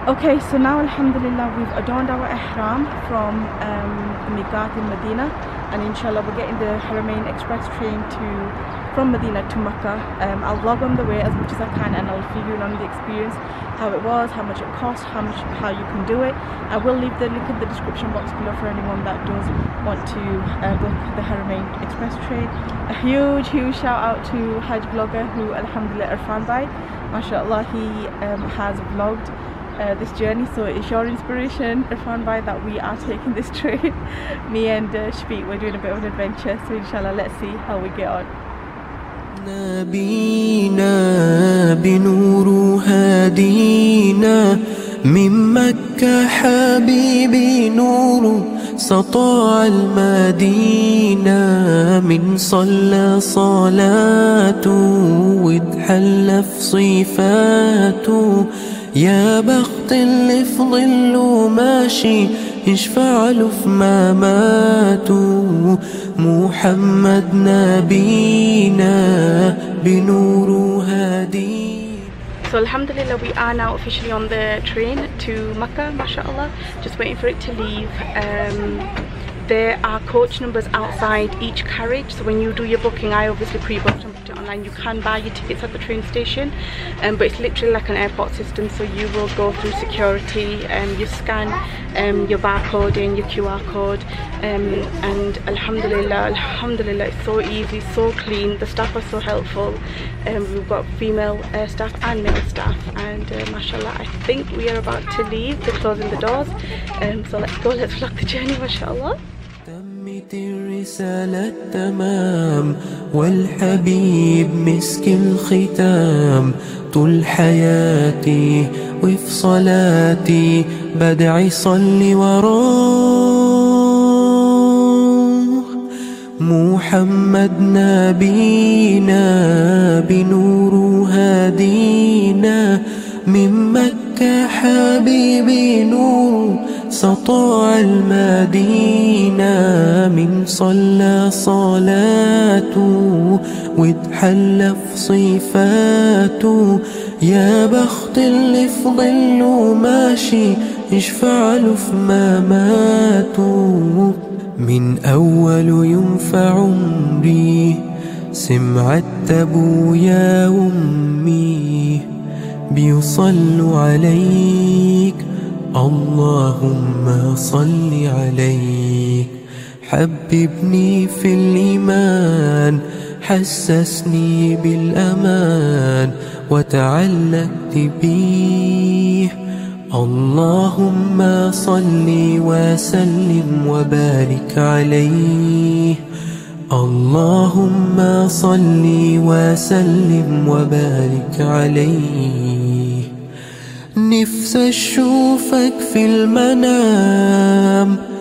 Okay, so now Alhamdulillah we've adorned our ihram from the Miqat in Medina, and inshallah we're getting the Haramain Express train from Medina to Makkah. I'll vlog on the way as much as I can, and I'll fill you in on the experience, how it was, how much it cost, how you can do it. I will leave the link in the description box below for anyone that does want to book the Haramain Express train. A huge shout out to Hajj vlogger who Alhamdulillah Irfan Bhai, mashallah, he has vlogged this journey, so it's your inspiration, Irfan Bhai, that we are taking this train. Me and Shfiq, we're doing a bit of an adventure, so inshallah let's see how we get on. نبينا بنور هادينا من مكة حبيبي نور سطاع المدينة من صلى صلاته واتحلى في صفاته يا بخت اللي في ظله ماشي يشفع له في مماته محمد نبينا بنور هادي. So Alhamdulillah we are now officially on the train to Makkah, mashallah, just waiting for it to leave. There are coach numbers outside each carriage, so when you do your booking, I obviously pre-booked and booked it online. You can buy your tickets at the train station, but it's literally like an airport system, so you will go through security, you scan your barcode and your QR code, and alhamdulillah, it's so easy, so clean, the staff are so helpful. We've got female staff and male staff, and mashallah, I think we are about to leave. They're closing the doors, so let's go, let's vlog the journey, mashallah. تمت الرسالة تمام والحبيب مسك الختام طول حياتي وفي صلاتي بدعي صلي وراه محمد نبينا بنور هادينا من مكة حبيبي نور سطاع المدينة من صلى صلاته واتحلى في صفاته يا بخت اللي في ظله ماشي يشفع له في مماته من أول يوم في عمري سمعت أبويا وأمي بيصلوا عليك اللهم صل عليك حببني في الإيمان حسسني بالأمان وتعلقت بيه اللهم صل وسلم وبارك عليه اللهم صل وسلم وبارك عليه نفسي أشوفك في المنام